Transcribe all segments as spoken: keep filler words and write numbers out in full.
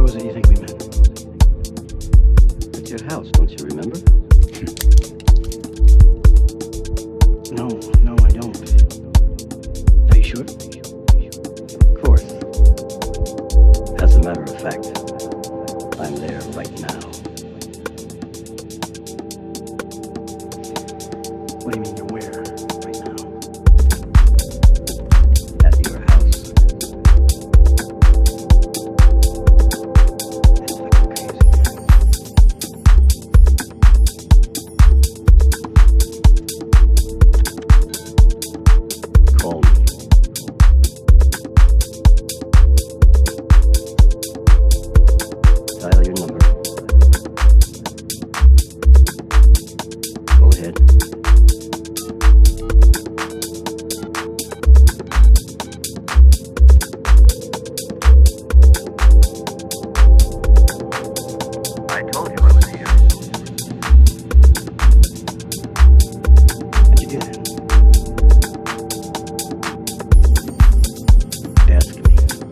was it you think we met? At your house, don't you remember? No, no, I don't. Are you sure? Of course. As a matter of fact, I'm there right now. What do you mean you're where right now? At your house. That's fucking crazy. Call me. Dial your number. Go ahead. I told you I was here. How'd you do that? Ask me.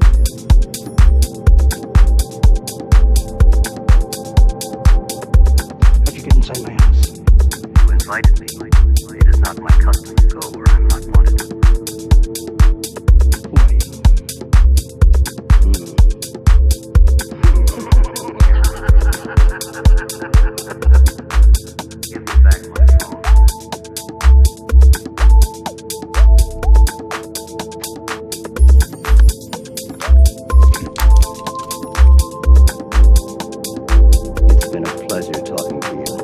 How'd you get inside my house? You invited me. It is not my custom to go where I'm not wanted. Why? Hmm. Give me back my phone. It's been a pleasure talking to you.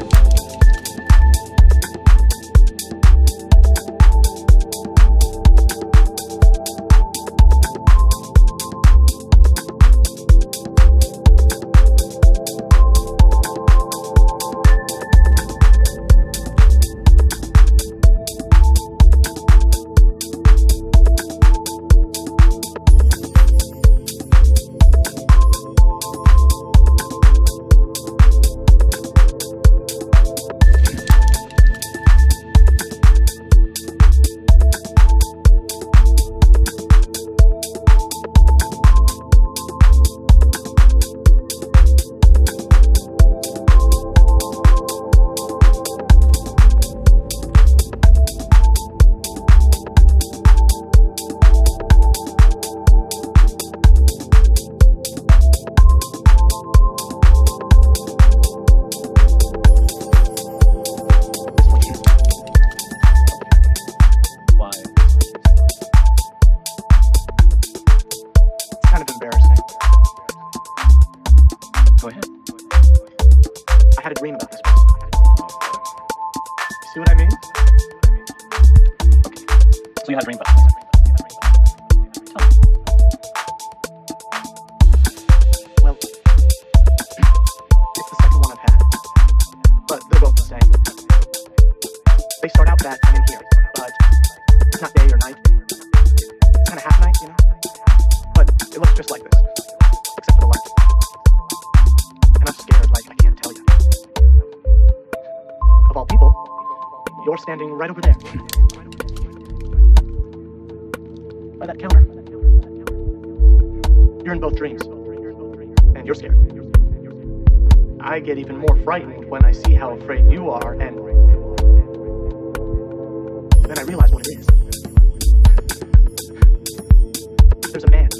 Why? It's kind of embarrassing. Go ahead. I had a dream about this one. You see what I mean? Okay. So you had a dream about this. Tell me. Well, it's the second one I've had. But they're both the same. They start out bad and in here, but it's not day or night. It's kind of half night, you know? But it looks just like this, except for the light. And I'm scared like I can't tell you. Of all people, you're standing right over there. By that counter. You're in both dreams. And you're scared. I get even more frightened when I see how afraid you are, and then I realize what it is. There's a man